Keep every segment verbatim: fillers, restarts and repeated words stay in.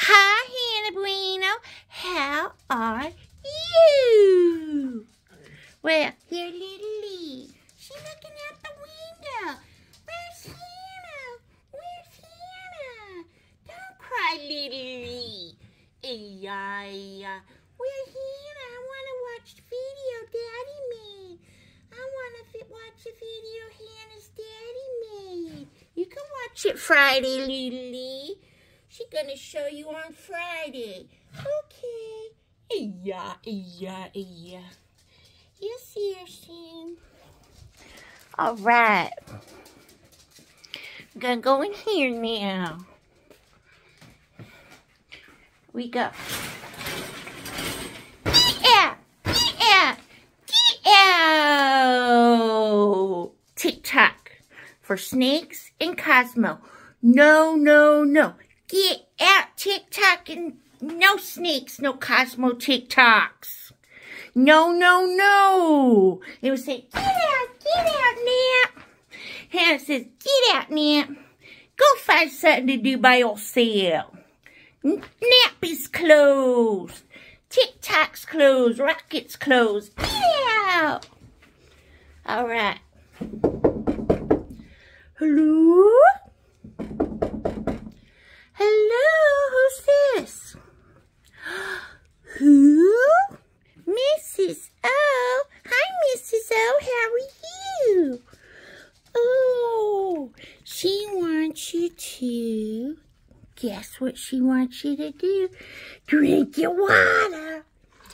Hi, Hannah Bueno. How are you? Well, here's little Lee. She's looking out the window. Where's Hannah? Where's Hannah? Don't cry, little Lee. Yeah, yeah. Where's Hannah? I want to watch the video Daddy made. I want to watch the video Hannah's Daddy made. You can watch it Friday, little Lee. She's gonna show you on Friday. Okay. Yeah, yeah, yeah. You'll see her soon. All right. I'm gonna go in here now. We go. Get out! Get out! Get out! TikTok for Snakes and Cosmo. No, no, no. Get out, TikTok, and no snakes, no Cosmo TikToks. No, no, no. It would say, get out, get out, Nap. Hannah says, get out, Nap. Go find something to do by yourself. Nap is closed. TikTok's closed. Rocket's closed. Get out. All right. Hello? Hello, who's this? Who? Missus O. Hi, Missus O. How are you? Oh, she wants you to. Guess what she wants you to do? Drink your water.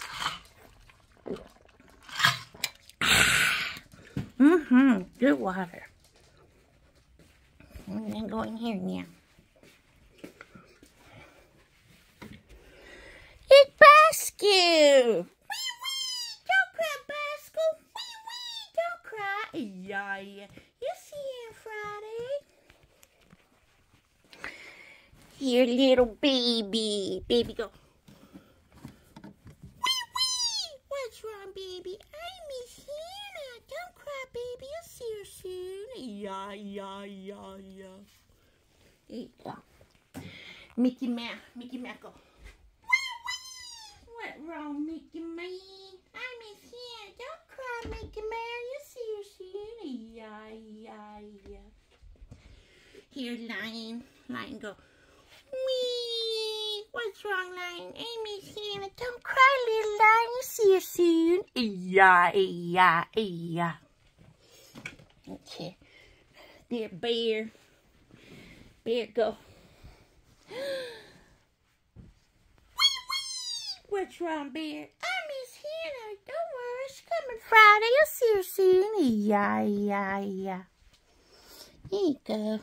Mm-hmm. Good water. I'm going to go in here now. It's Basco! Wee wee! Don't cry, Basco! Wee wee! Don't cry! Yeah, yeah. You'll see him Friday. Here, little baby. Baby, go. Wee wee! What's wrong, baby? I miss Hannah. Don't cry, baby. You'll see her soon. Yeah, yeah, yeah, yeah. There you go. Mickey Mouse. Mickey Mouse, go. What's wrong, Mickey Mouse? I miss Hannah. Don't cry, Mickey Mouse. You'll see her soon. Yeah, yeah, yeah. Here, Lion. Lion, go. Wee. What's wrong, Lion? I miss Hannah. Don't cry, little Lion. You'll see her soon. Yeah, yeah, yeah. Okay. There, Bear. Bear, go. What's wrong, Bear? I miss Hannah. Don't worry, she's coming Friday. You'll see her soon. Yeah, yeah, yeah. Here you go.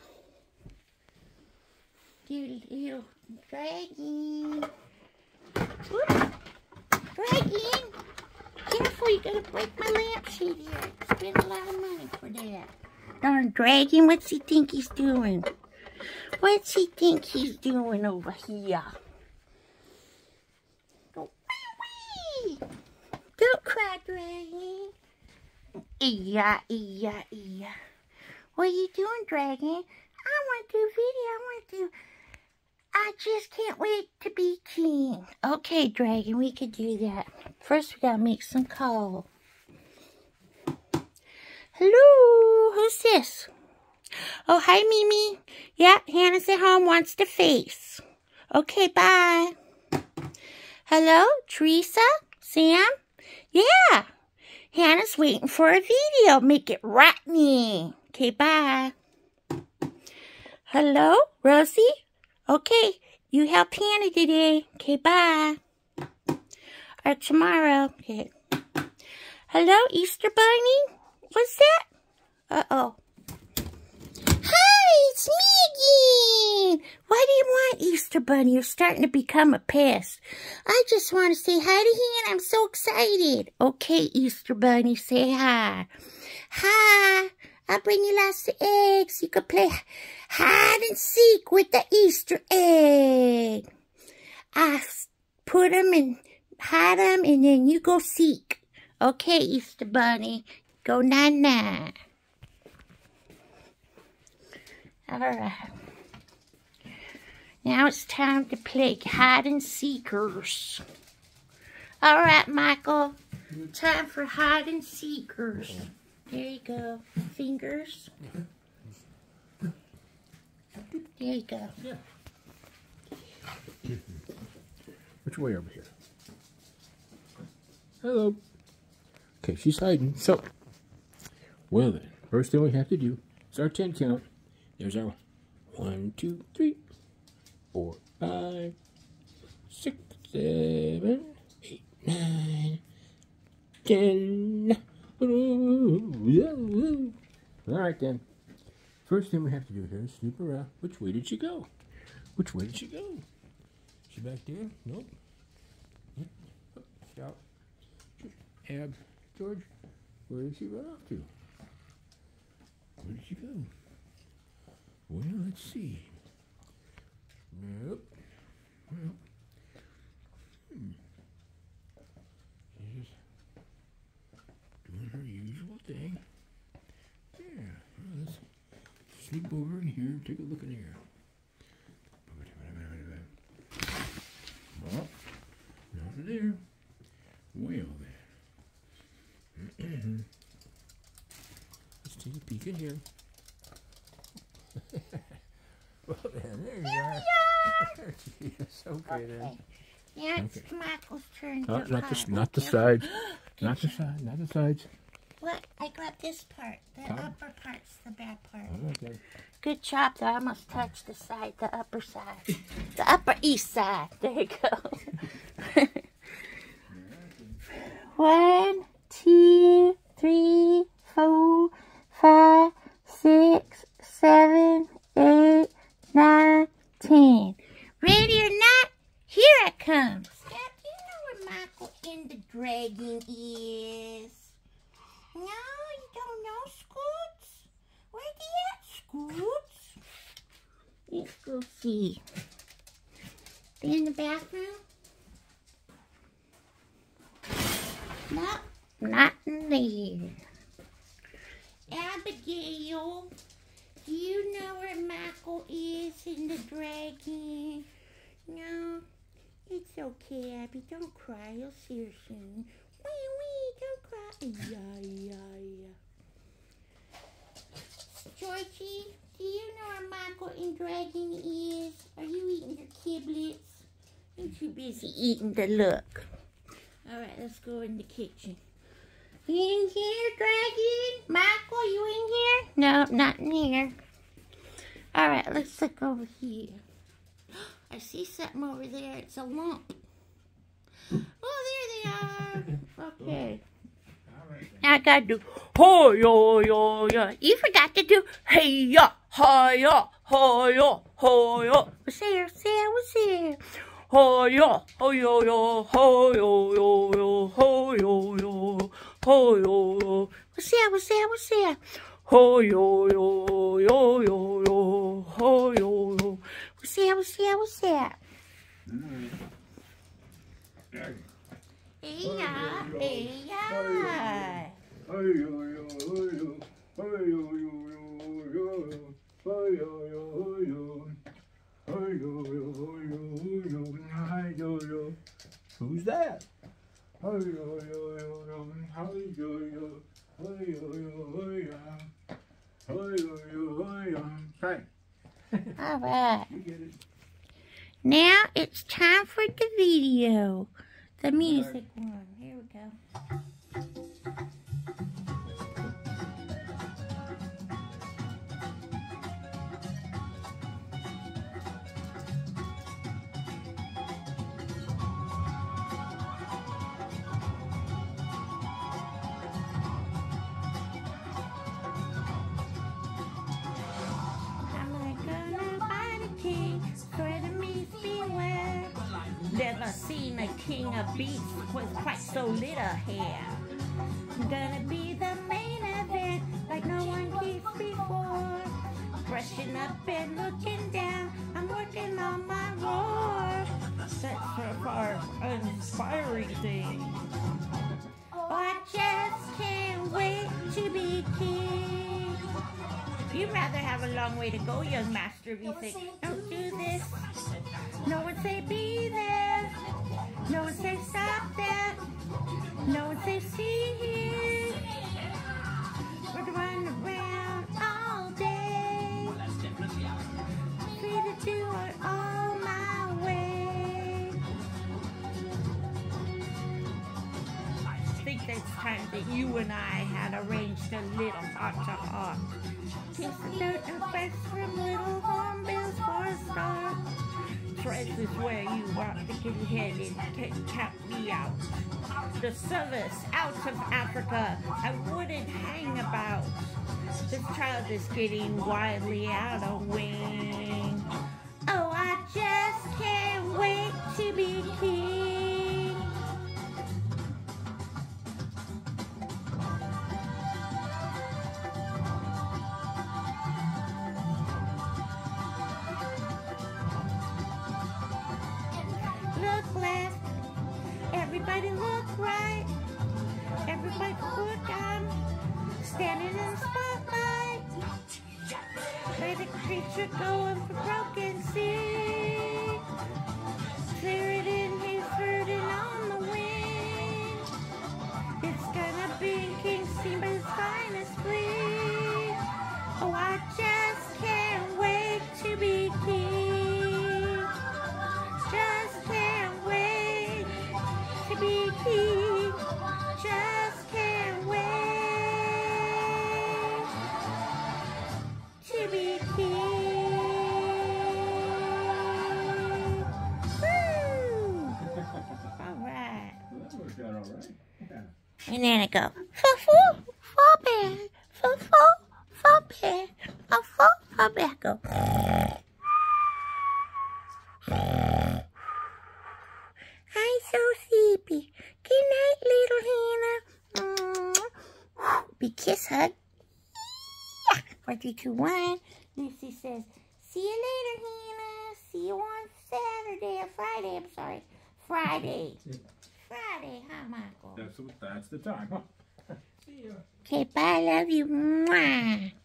Dear little dragon. Whoop. Dragon. Careful, you're going to break my lampshade here. Spend a lot of money for that. Darn dragon, what's he think he's doing? What's he think he's doing over here? Don't cry, Dragon. Yeah, yeah, yeah. What are you doing, Dragon? I want to do video. I want to do... I just can't wait to be king. Okay, Dragon, we could do that. First, we gotta make some call. Hello, who's this? Oh, hi, Mimi. Yeah, Hannah's at home, wants to face. Okay, bye. Hello, Teresa? Sam? Yeah. Hannah's waiting for a video. Make it rotten. Okay, bye. Hello, Rosie? Okay, you help Hannah today. Okay, bye. Or tomorrow. Okay. Hello, Easter Bunny? What's that? Uh-oh. Hi, it's me again. Why do you want Easter Bunny? You're starting to become a pest. I just want to say hi to Hannah. I'm so excited. Okay, Easter Bunny, say hi. Hi. I'll bring you lots of eggs. You can play hide and seek with the Easter egg. I put them and hide them, and then you go seek. Okay, Easter Bunny. Go night-night. All right. Now it's time to play hide and seekers. All right, Michael. Time for hide and seekers. There you go. Fingers. There you go. Yeah. Which way over here? Hello. Okay, she's hiding. So, well then, first thing we have to do is our ten count. There's our one, two, three, four, five, six, seven, eight, nine, ten. All right then. First thing we have to do here is snoop around. Which way did she go? Which way did she go? She back there? Nope. Stop. Ab, George, where did she run off to? Where did she go? Well, let's see. Nope. Well, hmm. She's just doing her usual thing. Yeah. Well, let's sneak over in here and take a look in here. Well, not there. Well then. Let's take a peek in here. Well then, there you are. There she is. Okay, Okay. then. Now it's Okay. Michael's turn. Oh, to not the hide. not the sides. Not the side. Not the sides. What? I got this part. The Top? upper part's the bad part. Okay. Good job, though. I almost touched the side, the upper side. The upper east side. There you go. One, two, three, four, five, six, seven, eight, nine, ten. Ready or not, here it comes. Scott, do you know where Michael and the dragon is? No, you don't know, Scoots? Where they at, Scoots? Let's go see. They in the bathroom? No, not in there. Abigail, do you know where Michael is in the dragon? No, it's okay, Abby. Don't cry. You'll see her soon. Wee wee, don't cry. Yeah, yeah, yeah. Georgie, do you know where Michael in dragon is? Are you eating your kiblets? You're too busy eating the look. All right, let's go in the kitchen. You in here, Dragon? Michael, you in here? No, not in here. All right, let's look over here. I see something over there. It's a lump. Oh, there they are. Okay. Now I gotta do ho yo yo yo. You forgot to do hey ya hi ya hi ya hi ya. What's there? What's there? What's there? Ho yo ho yo yo ho yo yo yo ho yo yo ho yo yo. What's that? What's that? What's that? Ho yo yo yo yo yo ho yo yo. What's that? What's that? What's that? Hey ya, hey ya. Who's that? Hey. All right. You get it. Now it's time for the video. The music one. Here we go. Never seen a king of beasts with quite so little hair. I'm gonna be the main event like no one keeps before. Brushing up and looking down, I'm working on my roar. That's for our inspiring thing. Oh, I just can't wait to be king. You'd rather have a long way to go, young master, if you think, don't do this. No one say be there. No one say stop that. No one say see here. We're running around all day. Free to do it all my way. I think it's time that you and I had arranged a little heart-to-heart. Kiss the note and flesh from little hornbills for a start. Threads is where you want to get headed, can count me out. The service out of Africa, I wouldn't hang about. This child is getting wildly out of wing. Oh, I just can't wait to be king. Look left, everybody look right. Everybody look, I'm standing in the spotlight. Let a creature going for broken sea. Clear it in, he's hurting on the wind. It's gonna be King Simba's finest fleet. Oh, I just can't wait to be king. Just can't wait to be king. Just can't wait to be king. Woo! All right. Well, that worked out all right. Yeah. And then it go, foo foo, foo bear, foo foo, foo bear, foo foo, foo bear. Go. I'm so sleepy. Good night, little Hannah. Big kiss, hug. Yeah. Four, three, two, one. Lucy says, see you later, Hannah. See you on Saturday or Friday. I'm sorry. Friday. Friday, huh, Michael? That's, that's the time, huh? See ya. Okay, bye. Love you. Mwah.